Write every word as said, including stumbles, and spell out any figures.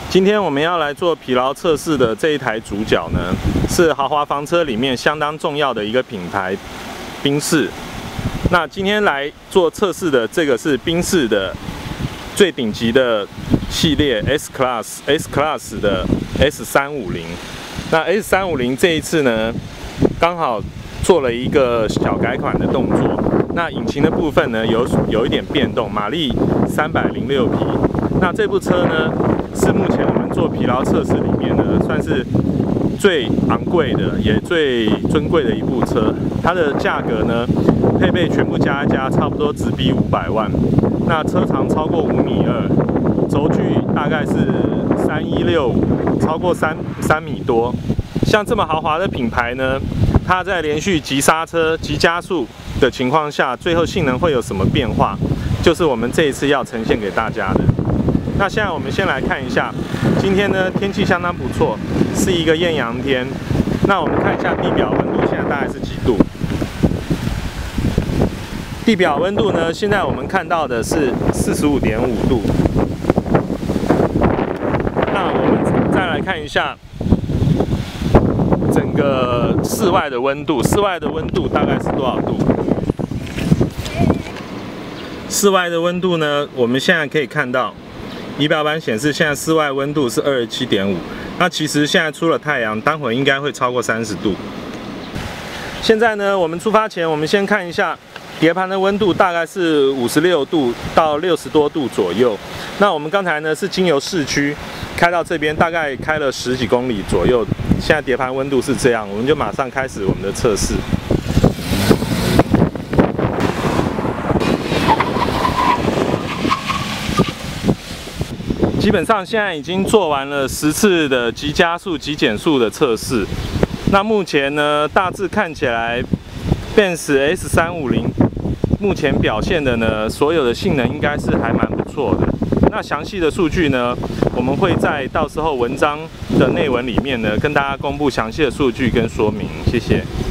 今天我们要来做疲劳测试的这一台主角呢，是豪华房车里面相当重要的一个品牌，宾士。那今天来做测试的这个是宾士的最顶级的系列 S Class，S Class 的 S 三五零。那 S 三五零这一次呢，刚好做了一个小改款的动作。那引擎的部分呢，有有一点变动，马力三百零六匹。那这部车呢，是目前我们做疲劳测试里面呢，算是最昂贵的，也最尊贵的一部车。它的价格呢，配备全部加一加，差不多直逼五百万。那车长超过五米二，轴距大概是三一六五，超过三三米多。像这么豪华的品牌呢，它在连续急刹车、急加速的情况下，最后性能会有什么变化？就是我们这一次要呈现给大家的。那现在我们先来看一下，今天呢天气相当不错，是一个艳阳天。那我们看一下地表温度，现在大概是几度？地表温度呢，现在我们看到的是四十五点五度。那我们再来看一下整个室外的温度，室外的温度大概是多少度？室外的温度呢，我们现在可以看到。仪表板显示，现在室外温度是二十七点五。那其实现在出了太阳，待会应该会超过三十度。现在呢，我们出发前，我们先看一下碟盘的温度，大概是五十六度到六十多度左右。那我们刚才呢是经由市区开到这边，大概开了十几公里左右。现在碟盘温度是这样，我们就马上开始我们的测试。基本上现在已经做完了十次的急加速、急减速的测试。那目前呢，大致看起来 Benz S 三五零目前表现的呢，所有的性能应该是还蛮不错的。那详细的数据呢，我们会在到时候文章的内文里面呢，跟大家公布详细的数据跟说明。谢谢。